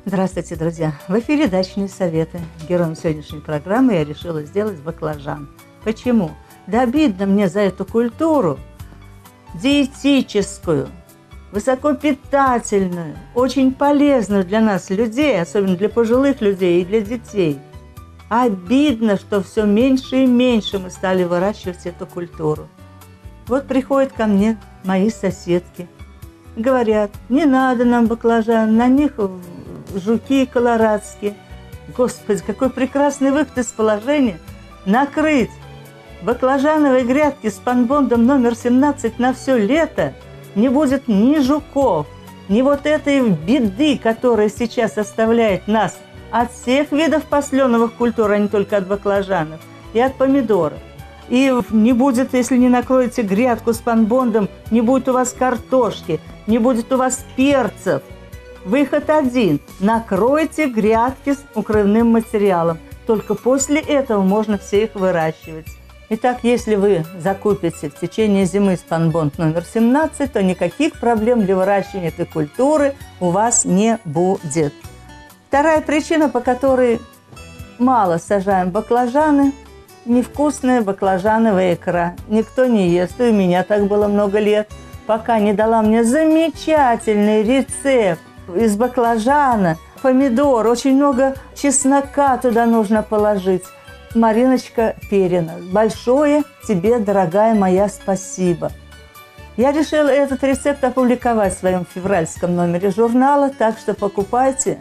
Здравствуйте, друзья! В эфире «Дачные советы». Героем сегодняшней программы я решила сделать баклажан. Почему? Да обидно мне за эту культуру диетическую, высокопитательную, очень полезную для нас, людей, особенно для пожилых людей и для детей. Обидно, что все меньше и меньше мы стали выращивать эту культуру. Вот приходят ко мне мои соседки, говорят, не надо нам баклажан, на них жуки колорадские. Господи, какой прекрасный выход из положения. Накрыть баклажановые грядки спанбондом номер 17 на все лето. Не будет ни жуков, ни вот этой беды, которая сейчас оставляет нас от всех видов посленовых культур, а не только от баклажанов, и от помидоров. И не будет, если не накроете грядку спанбондом, не будет у вас картошки, не будет у вас перцев. Выход один – накройте грядки с укрывным материалом. Только после этого можно все их выращивать. Итак, если вы закупите в течение зимы спанбонд номер 17, то никаких проблем для выращивания этой культуры у вас не будет. Вторая причина, по которой мало сажаем баклажаны – невкусная баклажановая икра. Никто не ест, и у меня так было много лет, пока не дала мне замечательный рецепт из баклажана, помидор, очень много чеснока туда нужно положить. Мариночка Перина, большое тебе, дорогая моя, спасибо. Я решила этот рецепт опубликовать в своем февральском номере журнала, так что покупайте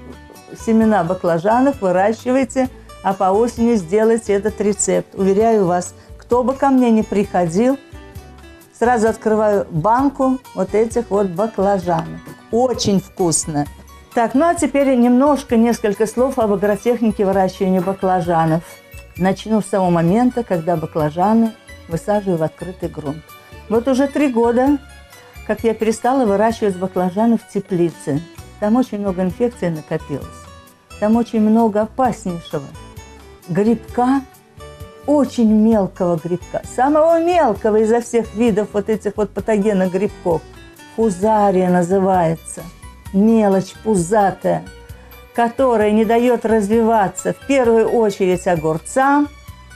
семена баклажанов, выращивайте, а по осени сделайте этот рецепт. Уверяю вас, кто бы ко мне ни приходил, сразу открываю банку вот этих вот баклажанов. Очень вкусно. Так, ну а теперь несколько слов об агротехнике выращивания баклажанов. Начну с того момента, когда баклажаны высаживаю в открытый грунт. Вот уже 3 года, как я перестала выращивать баклажаны в теплице. Там очень много инфекций накопилось. Там очень много опаснейшего грибка, очень мелкого грибка, самого мелкого изо всех видов вот этих вот патогенных грибков. Фузария называется, мелочь пузатая, которая не дает развиваться в первую очередь огурцам,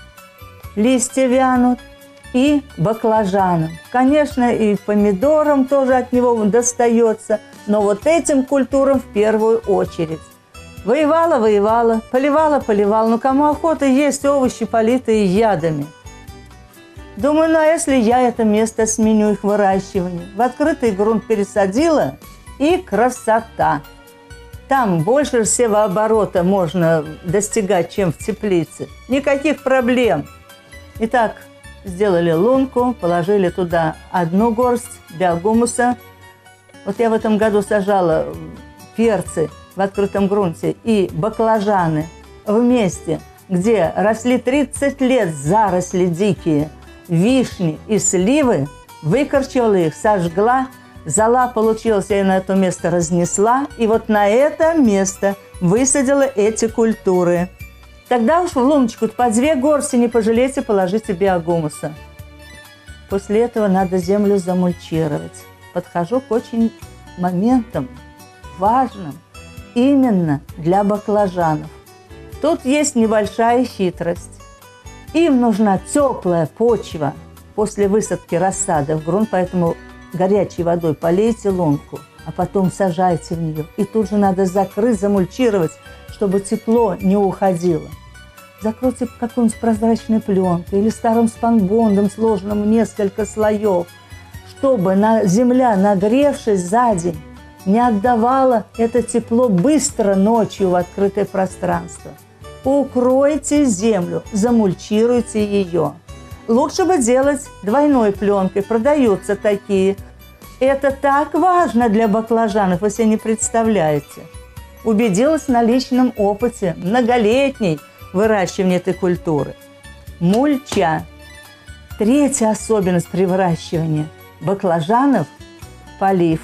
листья вянут, и баклажанам. Конечно, и помидорам тоже от него достается, но вот этим культурам в первую очередь. Воевала, поливала, но кому охота есть овощи, политые ядами? Думаю, ну а если я это место сменю их выращивание? В открытый грунт пересадила, и красота. Там больше севооборота можно достигать, чем в теплице. Никаких проблем. Итак, сделали лунку, положили туда 1 горсть биогумуса. Вот я в этом году сажала перцы в открытом грунте и баклажаны в месте, где росли 30 лет заросли дикие, вишни и сливы, выкорчевала их, сожгла, зола получилась, я на это место разнесла, и вот на это место высадила эти культуры. Тогда уж в луночку по 2 горсти, не пожалейте, положите биогумуса. После этого надо землю замульчировать. Подхожу к очень моментам важным именно для баклажанов. Тут есть небольшая хитрость. Им нужна теплая почва после высадки рассады в грунт, поэтому горячей водой полейте лунку, а потом сажайте в нее. И тут же надо закрыть, замульчировать, чтобы тепло не уходило. Закройте какой-нибудь прозрачной пленкой или старым спанбондом, сложенным в несколько слоев, чтобы земля, нагревшись за день, не отдавала это тепло быстро ночью в открытое пространство. Укройте землю, замульчируйте ее. Лучше бы делать двойной пленкой, продаются такие. Это так важно для баклажанов, вы себе не представляете. Убедилась на личном опыте, многолетней выращивания этой культуры. Мульча. 3-я особенность при выращивании баклажанов – полив.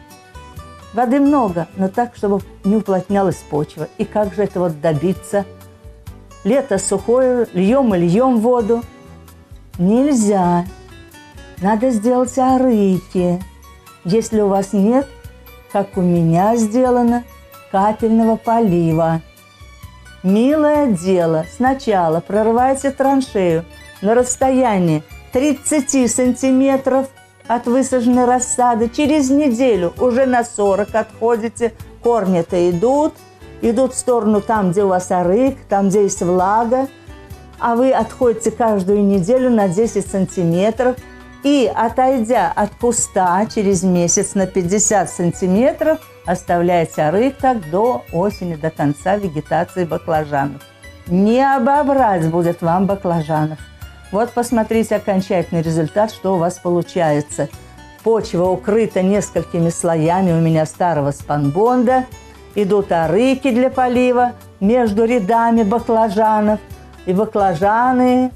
Воды много, но так, чтобы не уплотнялась почва. И как же это вот добиться? Лето сухое, льем воду. Нельзя. Надо сделать арыки. Если у вас нет, как у меня сделано, капельного полива. Милое дело, сначала прорываете траншею на расстоянии 30 сантиметров от высаженной рассады. Через неделю уже на 40 отходите. Корни-то идут в сторону там, где у вас арык, там, где есть влага. А вы отходите каждую неделю на 10 сантиметров. И, отойдя от куста через месяц на 50 сантиметров, оставляете арык так до осени, до конца вегетации баклажанов. Не обобрать будет вам баклажанов. Вот посмотрите окончательный результат, что у вас получается. Почва укрыта несколькими слоями у меня старого спанбонда. Идут арыки для полива между рядами баклажанов. И баклажаны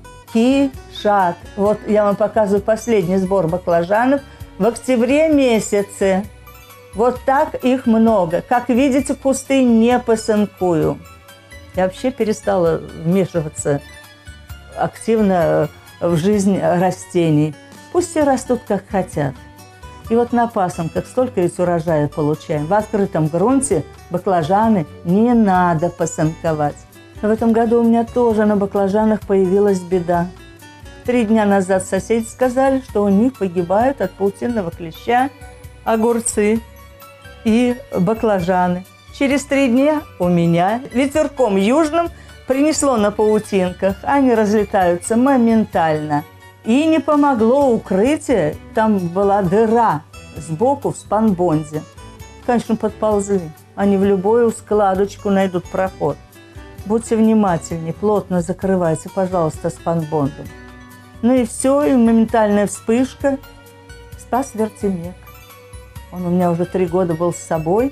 кишат. Вот я вам показываю последний сбор баклажанов в октябре месяце. Вот так их много. Как видите, кусты не посынкую. Я вообще перестала вмешиваться активно в жизнь растений. Пусть все растут, как хотят. И вот на пасынках столько ведь урожая получаем. В открытом грунте баклажаны не надо посынковать. В этом году у меня тоже на баклажанах появилась беда. 3 дня назад соседи сказали, что у них погибают от паутинного клеща огурцы и баклажаны. Через 3 дня у меня ветерком южным принесло на паутинках. Они разлетаются моментально. И не помогло укрытие. Там была дыра сбоку в спанбонде. Конечно, подползли. Они в любую складочку найдут проход. Будьте внимательнее, плотно закрывайте, пожалуйста, спанбондом. Ну и все, и моментальная вспышка. Спас вертимек. Он у меня уже 3 года был с собой.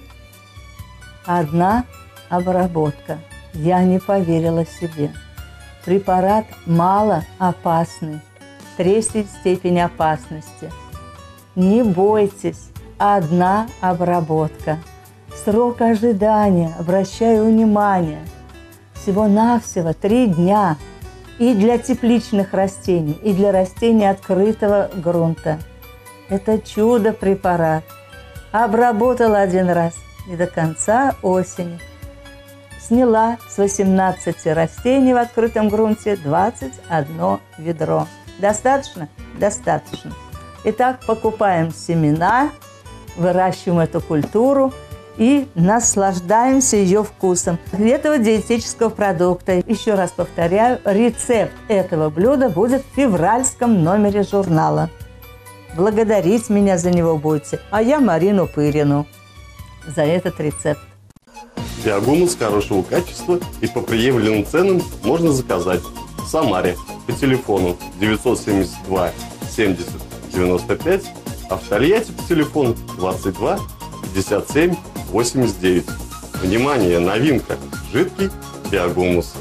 Одна обработка. Я не поверила себе. Препарат мало опасный. 3-я степень опасности. Не бойтесь. Одна обработка. Срок ожидания, обращаю внимание, всего-навсего 3 дня. И для тепличных растений, и для растений открытого грунта. Это чудо-препарат. Обработала 1 раз и до конца осени. Сняла с 18 растений в открытом грунте 21 ведро. Достаточно? Достаточно. Итак, покупаем семена, выращиваем эту культуру и наслаждаемся ее вкусом. Этого диетического продукта, еще раз повторяю, рецепт этого блюда будет в февральском номере журнала. Благодарить меня за него будете, а я Марину Пырину за этот рецепт. Биогумус хорошего качества и по приемлемым ценам можно заказать в Самаре по телефону 972 70 95, а в Тольятти по телефону 22 57 89. Внимание, новинка! Жидкий биогумус.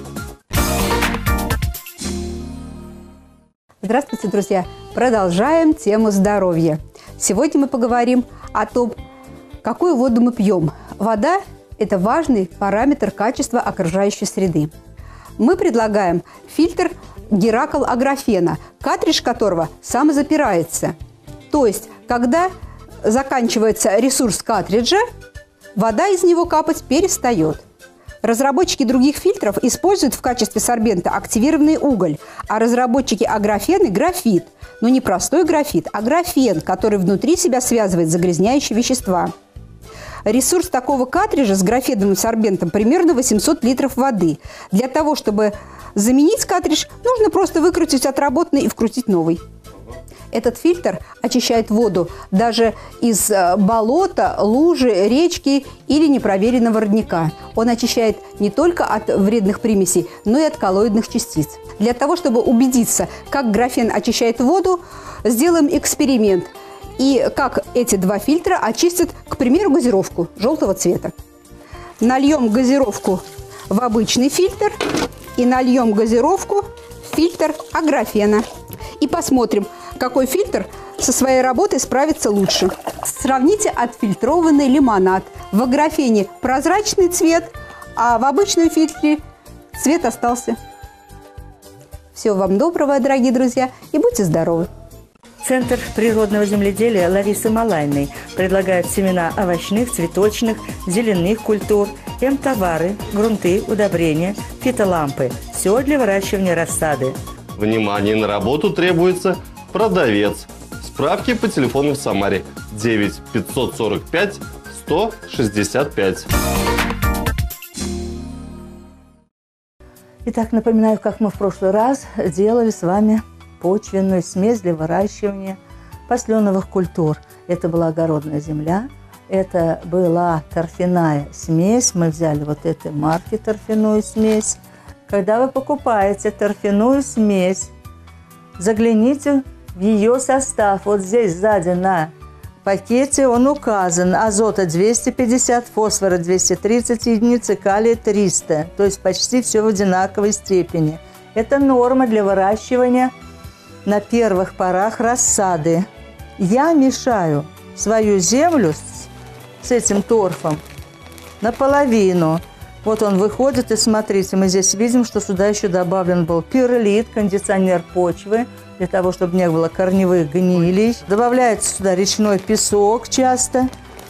Здравствуйте, друзья! Продолжаем тему здоровья. Сегодня мы поговорим о том, какую воду мы пьем. Вода – это важный параметр качества окружающей среды. Мы предлагаем фильтр Геракл Аграфена, картридж которого самозапирается. То есть, когда заканчивается ресурс картриджа, вода из него капать перестает. Разработчики других фильтров используют в качестве сорбента активированный уголь, а разработчики аграфены – графит. Но не простой графит, а графен, который внутри себя связывает загрязняющие вещества. Ресурс такого картриджа с графеновым сорбентом примерно 800 литров воды. Для того, чтобы заменить картридж, нужно просто выкрутить отработанный и вкрутить новый. Этот фильтр очищает воду даже из болота, лужи, речки или непроверенного родника. Он очищает не только от вредных примесей, но и от коллоидных частиц. Для того, чтобы убедиться, как графен очищает воду, сделаем эксперимент. И как эти 2 фильтра очистят, к примеру, газировку желтого цвета. Нальем газировку в обычный фильтр и нальем газировку в фильтр аграфена. И посмотрим, какой фильтр со своей работой справится лучше. Сравните отфильтрованный лимонад. В аграфене прозрачный цвет, а в обычном фильтре цвет остался. Всего вам доброго, дорогие друзья, и будьте здоровы! Центр природного земледелия Ларисы Малайной предлагает семена овощных, цветочных, зеленых культур, товары, грунты, удобрения, фитолампы. Все для выращивания рассады. Внимание, на работу требуется продавец. Справки по телефону в Самаре 9 545 165. Итак, напоминаю, как мы в прошлый раз делали с вами почвенную смесь для выращивания посленовых культур. Это была огородная земля, это была торфяная смесь. Мы взяли вот этой марки торфяную смесь. Когда вы покупаете торфяную смесь, загляните в ее состав. Вот здесь сзади на пакете он указан. Азота 250, фосфора 230 единиц и калия 300. То есть почти все в одинаковой степени. Это норма для выращивания на первых порах рассады. Я мешаю свою землю с этим торфом наполовину. Вот он выходит, и смотрите, мы здесь видим, что сюда еще добавлен был перлит, кондиционер почвы, для того, чтобы не было корневых гнилей. Добавляется сюда речной песок часто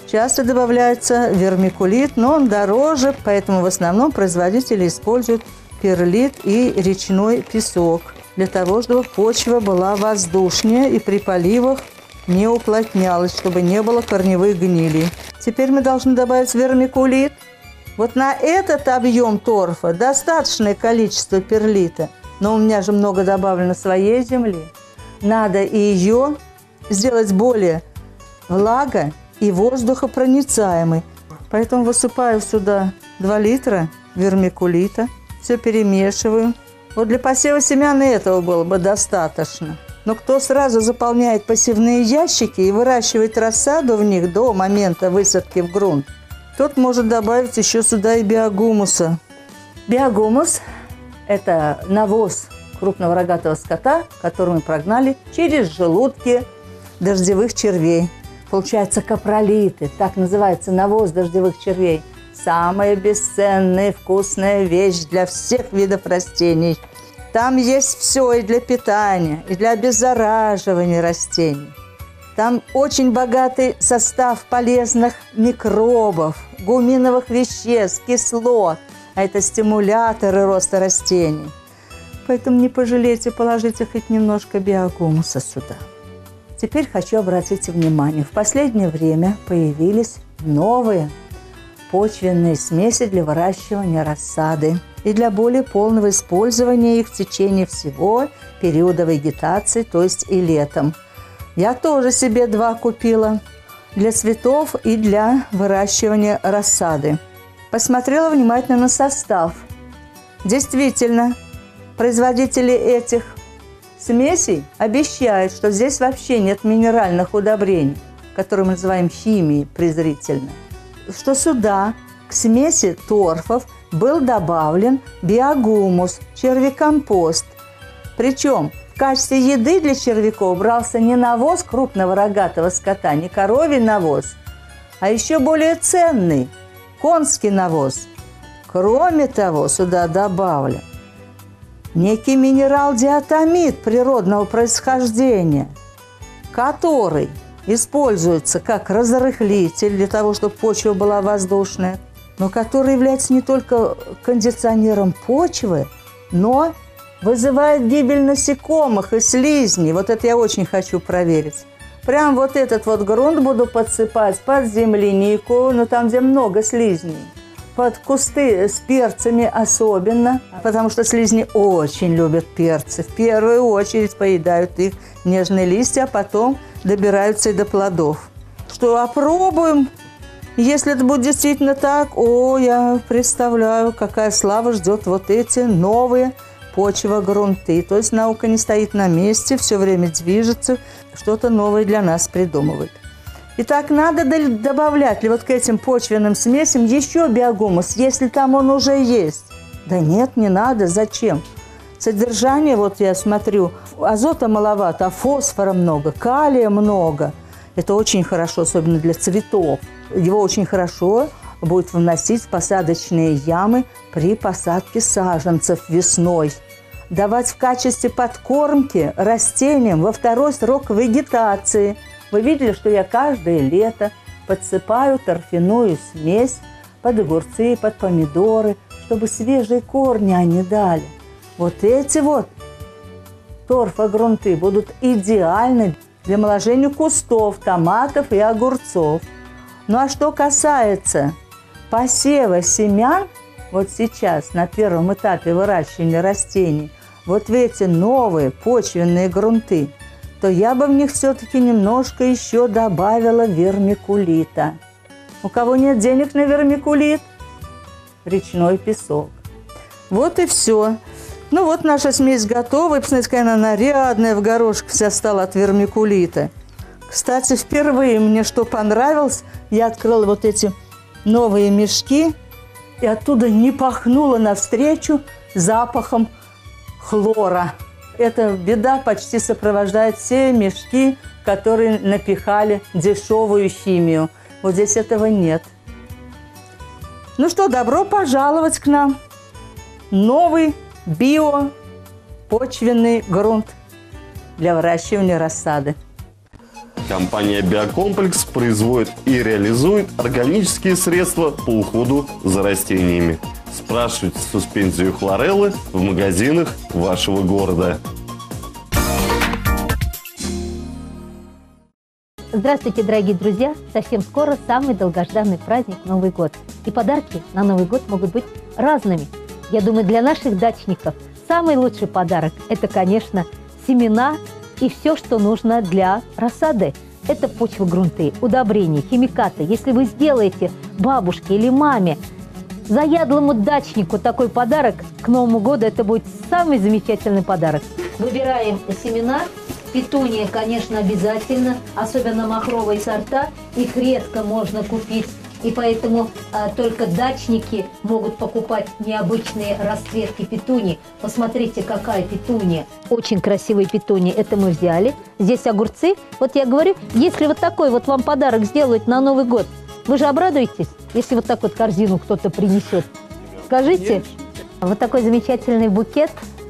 добавляется вермикулит, но он дороже, поэтому в основном производители используют перлит и речной песок, для того, чтобы почва была воздушнее и при поливах не уплотнялась, чтобы не было корневых гнилей. Теперь мы должны добавить вермикулит. Вот на этот объем торфа достаточное количество перлита, но у меня же много добавлено своей земли. Надо и ее сделать более влага- и воздухопроницаемой. Поэтому высыпаю сюда 2 литра вермикулита, все перемешиваю. Вот для посева семян и этого было бы достаточно. Но кто сразу заполняет посевные ящики и выращивает рассаду в них до момента высадки в грунт, тот может добавить еще сюда и биогумуса. Биогумус – это навоз крупного рогатого скота, который мы прогнали через желудки дождевых червей. Получается капролиты, так называется навоз дождевых червей. Самая бесценная, вкусная вещь для всех видов растений. Там есть все и для питания, и для обеззараживания растений. Там очень богатый состав полезных микробов, гуминовых веществ, кислот. А это стимуляторы роста растений. Поэтому не пожалейте, положите хоть немножко биогумуса сюда. Теперь хочу обратить внимание. В последнее время появились новые почвенные смеси для выращивания рассады и для более полного использования их в течение всего периода вегетации, то есть и летом. Я тоже себе 2 купила для цветов и для выращивания рассады. Посмотрела внимательно на состав. Действительно, производители этих смесей обещают, что здесь вообще нет минеральных удобрений, которые мы называем химией презрительно. Что сюда, к смеси торфов, был добавлен биогумус, червекомпост. Причем в качестве еды для червяков брался не навоз крупного рогатого скота, не коровий навоз, а еще более ценный – конский навоз. Кроме того, сюда добавлен некий минерал диатомит природного происхождения, который используется как разрыхлитель для того, чтобы почва была воздушная, но который является не только кондиционером почвы, но вызывает гибель насекомых и слизней. Вот это я очень хочу проверить. Прям вот этот вот грунт буду подсыпать под землянику, но там, где много слизней. Под кусты с перцами особенно, потому что слизни очень любят перцы. В первую очередь поедают их нежные листья, а потом добираются и до плодов. Что, опробуем? Если это будет действительно так, я представляю, какая слава ждет вот эти новые почвогрунты. То есть наука не стоит на месте, все время движется, что-то новое для нас придумывает. Итак, надо добавлять ли вот к этим почвенным смесям еще биогумус, если там он уже есть? Да нет, не надо. Зачем? Содержание, вот я смотрю, азота маловато, а фосфора много, калия много. Это очень хорошо, особенно для цветов. Его очень хорошо будет вносить в посадочные ямы при посадке саженцев весной. давать в качестве подкормки растениям во второй срок вегетации. Вы видели, что я каждое лето подсыпаю торфяную смесь под огурцы, под помидоры, чтобы свежие корни они дали. Вот эти вот торфогрунты будут идеальны для омоложения кустов, томатов и огурцов. Ну а что касается посева семян, вот сейчас на первом этапе выращивания растений, вот в эти новые почвенные грунты, то я бы в них все-таки немножко еще добавила вермикулита. У кого нет денег на вермикулит? Речной песок. Вот и все. Ну вот наша смесь готова. И посмотрите, какая она нарядная, в горошек вся стала от вермикулита. Кстати, впервые мне что понравилось, я открыла вот эти новые мешки, и оттуда не пахнуло навстречу запахом хлора. Эта беда почти сопровождает все мешки, которые напихали дешевую химию. Вот здесь этого нет. Ну что, добро пожаловать к нам. Новый биопочвенный грунт для выращивания рассады. Компания «Биокомплекс» производит и реализует органические средства по уходу за растениями. Спрашивайте суспензию хлореллы в магазинах вашего города. Здравствуйте, дорогие друзья! Совсем скоро самый долгожданный праздник – Новый год. И подарки на Новый год могут быть разными. Я думаю, для наших дачников самый лучший подарок – это, конечно, семена и все, что нужно для рассады. Это почвогрунты, удобрения, химикаты. Если вы сделаете бабушке или маме, заядлому дачнику такой подарок, к Новому году это будет самый замечательный подарок. Выбираем семена. Петуния, конечно, обязательно, особенно махровые сорта. Их редко можно купить, и поэтому только дачники могут покупать необычные расцветки петунии. Посмотрите, какая петуния. Очень красивые петунии, это мы взяли. Здесь огурцы. Вот я говорю, если вот такой вот вам подарок сделают на Новый год, вы же обрадуетесь, если вот так вот корзину кто-то принесет. Скажите, вот такой замечательный букет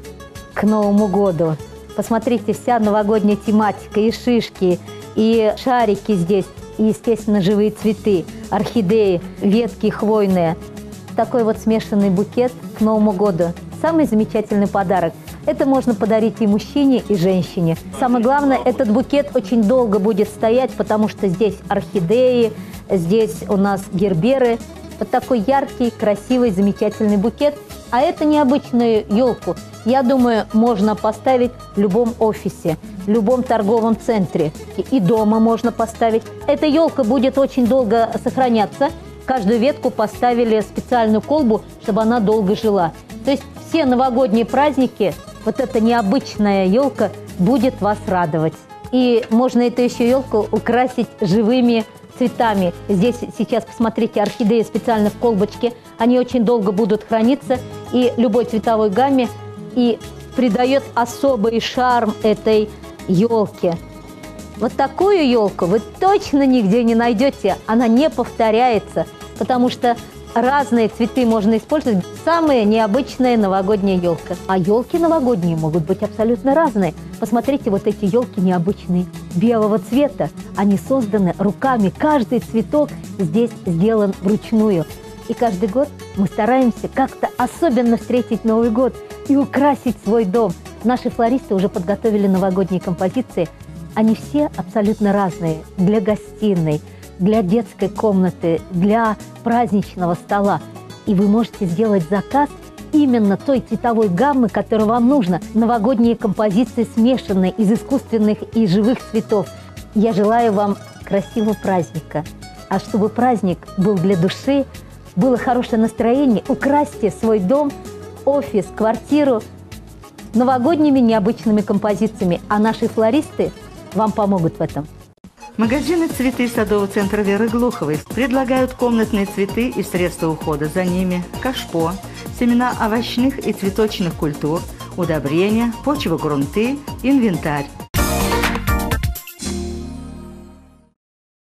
к Новому году. Посмотрите, вся новогодняя тематика, и шишки, и шарики здесь, и, естественно, живые цветы, орхидеи, ветки хвойные. Такой вот смешанный букет к Новому году. Самый замечательный подарок. Это можно подарить и мужчине, и женщине. Самое главное, этот букет очень долго будет стоять, потому что здесь орхидеи, здесь у нас герберы. Вот такой яркий, красивый, замечательный букет. А это необычную елку, я думаю, можно поставить в любом офисе, в любом торговом центре. И дома можно поставить. Эта елка будет очень долго сохраняться. Каждую ветку поставили специальную колбу, чтобы она долго жила. То есть все новогодние праздники, вот эта необычная елка будет вас радовать. И можно эту еще елку украсить живыми цветами. Здесь сейчас, посмотрите, орхидеи специально в колбочке. Они очень долго будут храниться и любой цветовой гамме, и придает особый шарм этой елке. Вот такую елку вы точно нигде не найдете. Она не повторяется, потому что разные цветы можно использовать. Самая необычная новогодняя елка. А елки новогодние могут быть абсолютно разные. Посмотрите, вот эти елки необычные, белого цвета. Они созданы руками. Каждый цветок здесь сделан вручную. И каждый год мы стараемся как-то особенно встретить Новый год и украсить свой дом. Наши флористы уже подготовили новогодние композиции. Они все абсолютно разные. Для гостиной, для детской комнаты, для праздничного стола. И вы можете сделать заказ именно той цветовой гаммы, которая вам нужна. Новогодние композиции смешанные из искусственных и живых цветов. Я желаю вам красивого праздника. А чтобы праздник был для души, было хорошее настроение, украсьте свой дом, офис, квартиру новогодними необычными композициями. А наши флористы вам помогут в этом. Магазины «Цветы» садового центра Веры Глуховой предлагают комнатные цветы и средства ухода за ними, кашпо, семена овощных и цветочных культур, удобрения, почвогрунты, инвентарь.